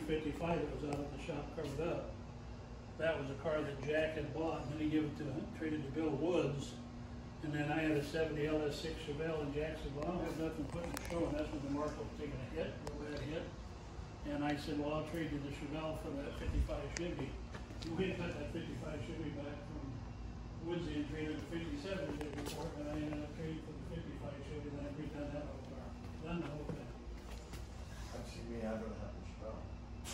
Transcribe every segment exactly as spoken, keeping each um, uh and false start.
fifty-five that was out of the shop covered up. That was a car that Jack had bought, and then he gave it to, traded to Bill Woods. And then I had a seventy L S six Chevelle, and Jack said, well, I don't have nothing to put in the show, and that's when the market was taking a hit, real bad hit. And I said, well, I'll trade you the Chevelle for that fifty-five Chevy. And we had cut that fifty-five Chevy back from Woodsy and traded the fifty-seven the day before, and I ended up trading for the fifty-five Chevy, and then I redone that whole car. Done the whole thing. I'd see me, I'd rather have the Chevelle.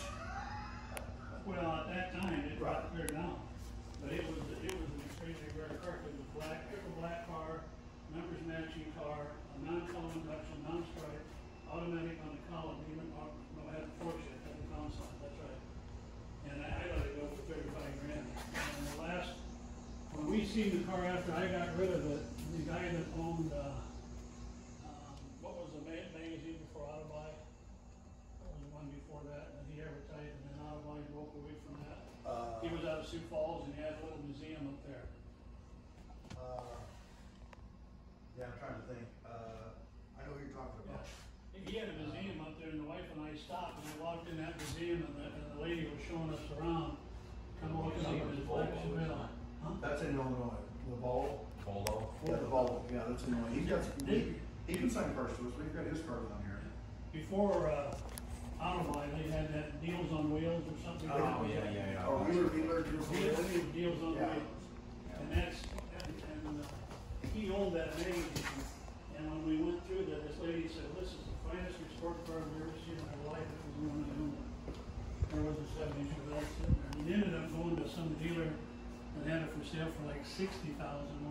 Well, at that time, it dropped clear down, but it was, it was an extremely rare car, it was black, triple black car, numbers matching car, a non-column induction, non-stripe, automatic on the column, even, no, I had a Porsche, I had the console, that's right. And I, I let it go for thirty-five grand. And the last, when we seen the car after I got rid of it, the guy that owned, uh, um, what was the ma- magazine before Autobuy? What was the one before that, and he advertised, and then Autobuy broke away from that. Uh, He was out of Sioux Falls, and he had a little museum up there. uh, yeah, I'm trying to think, uh, I know who you're talking Yeah. about. He had a museum up there, and the wife and I stopped, and I walked in that museum, and the, and the lady was showing us around. Come on, look at his black Chevelle. Huh? That's in Illinois, the Volvo. Volvo. Yeah, the Volvo, yeah, that's in Illinois. He's got, he, he can sign cars to us, we've got his cars on here. Before, uh, Autobuy, they had that Deals on Wheels or something. Oh, yeah, yeah, yeah. Or wheeler dealer, deals on Deals, wheels. Deals on Yeah. Wheels. And that's, and, and, uh, he owned that magazine, and when we went through that, this lady said, this is the finest sport car I've ever seen in my life. It was the one I owned. There was a seventy Chevelle sitting there. He ended up going to some dealer and had it for sale for like sixty thousand